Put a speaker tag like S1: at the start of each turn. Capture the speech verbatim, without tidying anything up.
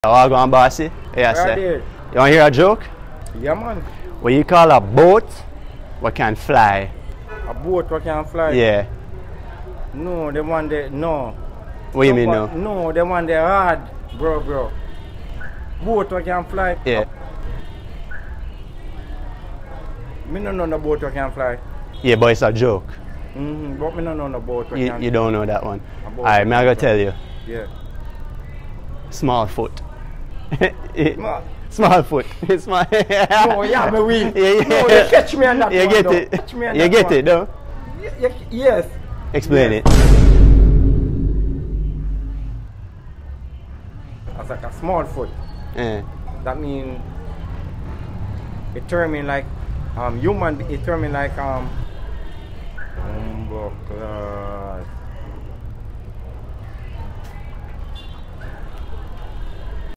S1: I'll go on, bossy. Yeah,
S2: Right
S1: sir.
S2: there.
S1: You want to hear a joke?
S2: Yeah, man.
S1: What you call a boat what can fly?
S2: A boat what can fly?
S1: Yeah.
S2: No, the one that, no.
S1: What do you mean,
S2: no?
S1: no?
S2: No, the one that hard, bro, bro. Boat what can fly?
S1: Yeah.
S2: Me no know the boat what can fly.
S1: Yeah, but it's a joke.
S2: Mm-hmm. But me no know the boat what
S1: You,
S2: can
S1: you don't know that one.
S2: A boat
S1: Alright,
S2: what
S1: me I
S2: can
S1: go
S2: fly.
S1: tell you.
S2: Yeah.
S1: Small foot.
S2: Ma-
S1: Small foot. Small.
S2: No, yeah, me win.
S1: Yeah, yeah.
S2: No, you catch me on that
S1: You
S2: one,
S1: get
S2: though.
S1: it.
S2: Catch me on
S1: You
S2: that
S1: get
S2: one.
S1: it, though?
S2: Y- y- yes.
S1: Explain
S2: Yes.
S1: it.
S2: That's like a small foot.
S1: Eh.
S2: That means it turn me like um human. It turn me like um. Um,